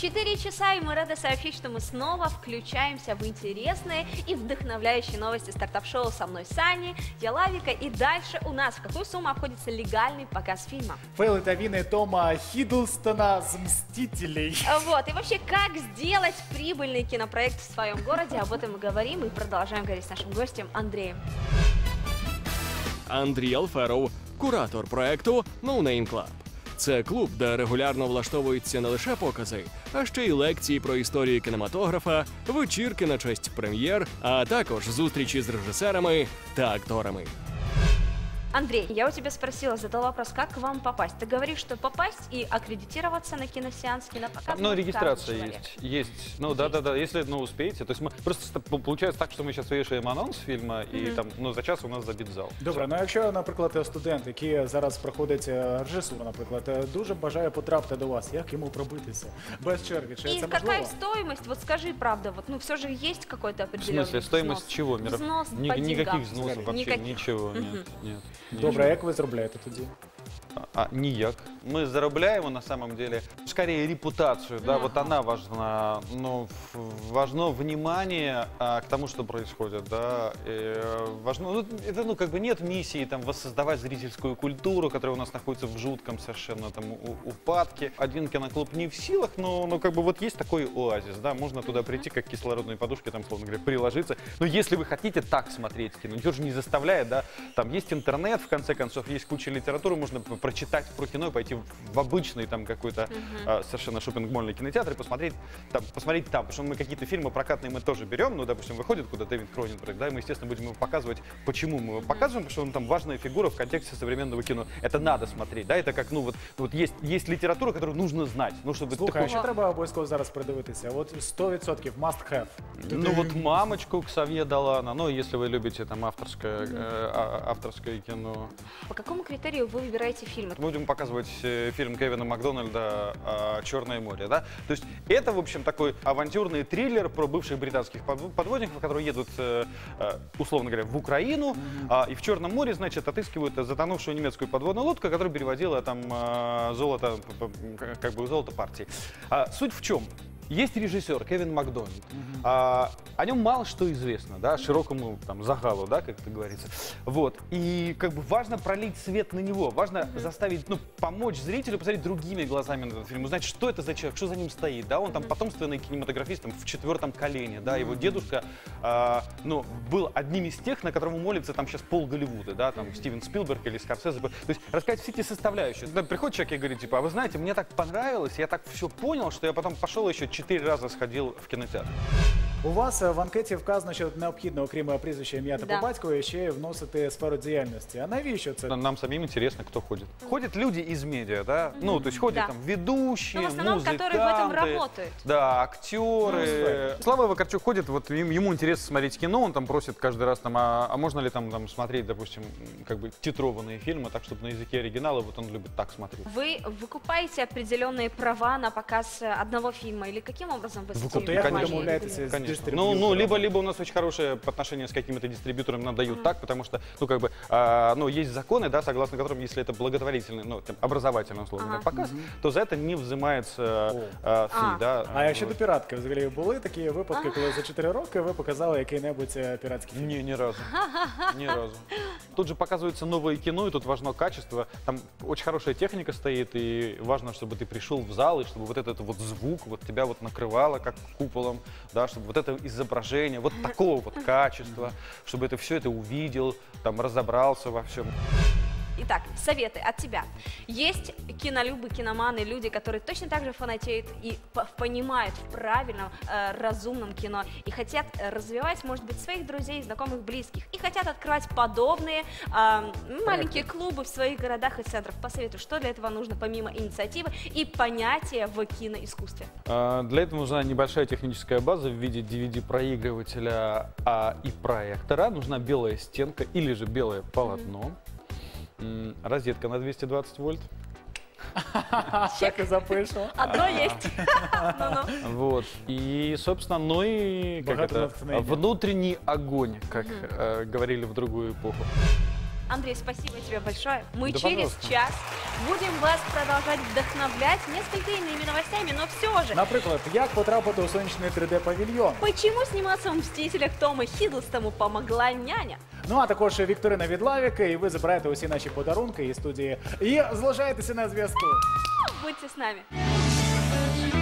4 часа, и мы рады сообщить, что мы снова включаемся в интересные и вдохновляющие новости стартап-шоу со мной Сани, Ялавика. И дальше у нас в какую сумму обходится легальный показ фильма? Фейлы Тавины Тома Хиддлстона с «Мстителей». Вот, и вообще, как сделать прибыльный кинопроект в своем городе, об этом мы говорим и продолжаем говорить с нашим гостем Андреем. Андрій Алферов, куратор проекту No Name Club. Це клуб, де регулярно влаштовуються не лише покази, а ще й лекції про історію кінематографа, вечірки на честь прем'єр, а також зустрічі з режисерами та акторами. Андрей, я у тебя спросила, задала вопрос, как к вам попасть. Ты говоришь, что попасть и аккредитироваться на киносеанс, кинопоказ. Ну, регистрация есть. Ну, да. Если, успеете. То есть мы просто получается так, что мы сейчас вешаем анонс фильма, и там, за час у нас забит зал. Добре, ну якщо, наприклад, студент, який зараз проходить режисуру, наприклад, дуже бажає потрапити до вас, як йому пробитися? Без черги, чи И це какая можливо? стоимость? Вот скажи, правда, вот, все же есть какой-то определенный В смысле, стоимость взнос? чего? Взнос по Никаких деньгам. взносов вообще, Никаких. ничего, нет. Добре, а як ви заробляєте тоді? Ніяк. Мы заробляем на самом деле скорее репутацию, да, вот она важна, но важно внимание к тому, что происходит, да, важно, это, как бы нет миссии там воссоздавать зрительскую культуру, которая у нас находится в жутком совершенно там упадке. Один киноклуб не в силах, но как бы вот есть такой оазис, да, можно туда прийти как к кислородной подушке, там, словно говоря, приложиться, но если вы хотите так смотреть кино, никто же не заставляет, да, там есть интернет, в конце концов, есть куча литературы, можно прочитать про кино и пойти в обычный там какой-то совершенно шопинг-мольный кинотеатр и посмотреть там, потому что мы какие-то фильмы прокатные мы тоже берем, ну, допустим, выходит куда Дэвид Кроненберг, да, и мы, естественно, будем его показывать. Почему мы его показываем? Потому что он там важная фигура в контексте современного кино. Это надо смотреть, да, это как, вот есть литература, которую нужно знать, ну, чтобы... Слухай, а що треба обов'язково зараз придивитися? От 100% must have. Ну, вот «Мамочку» Ксавье Долана, ну, если вы любите там авторское кино. По какому критерию вы выбираете фильмы? Будем показывать фильм Кевина Макдональда «Черное море», да? То есть это, в общем, такой авантюрный триллер про бывших британских подводников, которые едут, условно говоря, в Украину, и в Черном море, значит, отыскивают затонувшую немецкую подводную лодку, которая перевозила там золото, как бы золото партии. Суть в чем? Есть режиссер Кевин Макдональд. О нем мало что известно, да, широкому там загалу, да, как это говорится. Вот. И как бы важно пролить свет на него, важно заставить, помочь зрителю посмотреть другими глазами на этот фильм, узнать, что это за человек, что за ним стоит, да, он там потомственный кинематографист там, в 4-м колене, да, его дедушка, был одним из тех, на которого молится там сейчас пол Голливуда, да, там Стивен Спилберг или Скорсезе. То есть рассказать все эти составляющие. Приходит человек и говорит, типа, а вы знаете, мне так понравилось, я так все понял, что я потом пошел еще 4 раза сходил в кинотеатр. У вас в анкеті вказано, що необхідно, окрім прізвища, ім'я та по батькові, ще вносити сферу діяльності. А навіщо це? Нам самим интересно, кто ходит. Ходят люди из медиа, да? Ну, то есть ходят там ведущие, в основном, музыканты. которые в этом работают. Да, актеры. Слава Вакарчук ходит, вот ему интересно смотреть кино, он там просит каждый раз, там, а можно ли там смотреть, допустим, как бы титрованные фильмы, так, чтобы на языке оригинала, вот он любит так смотреть. Вы выкупаете определенные права на показ одного фильма или каким образом вы Тобто як ви домовляєтеся з Конечно. дистриб'ютором? Либо у нас очень хорошие отношения с какими-то дистрибьюторами, нам дают так, потому что, есть законы, да, согласно которым, если это благотворительный, образовательный, условно говоря, показ, то за это не взимается фи, да. А якщо до піратки, взагалі, були такі випадки, коли за 4 роки ви показали який-небудь піратський фільм? Не, ни разу. Ни разу. Тут же показывается новое кино, и тут важно качество. Там очень хорошая техника стоит, и важно, чтобы ты пришел в зал, и чтобы вот этот вот звук вот тебя вот накрывало как куполом, да, чтобы вот это изображение вот такого вот качества, чтобы это все это увидел, там разобрался во всем. Итак, советы от тебя. Есть кинолюбы, киноманы, люди, которые точно так же фанатеют и понимают в правильном, разумном кино и хотят развивать, может быть, своих друзей, знакомых, близких, и хотят открывать подобные маленькие клубы в своих городах и центрах. Посоветуй, что для этого нужно помимо инициативы и понятия в киноискусстве? Для этого нужна небольшая техническая база в виде DVD-проигрывателя и проектора. Нужна белая стенка или же белое полотно. Розетка на 220 вольт. Так и запишу. Одно есть. Вот. И, собственно, и внутренний огонь, как говорили в другую эпоху. Андрей, спасибо тебе большое. Мы Да, через пожалуйста. час будем вас продолжать вдохновлять несколькими новостями, но все же. Наприклад, як потрапити у сонячний 3D-павільйон. Почему сниматься в «Мстителях» Тома Хиддлстому помогла няня? Ну а також вікторина від Лавіки, і ви забираєте усі наші подарунки із студії. І залишаєтеся на зв'язку. Будьте с нами.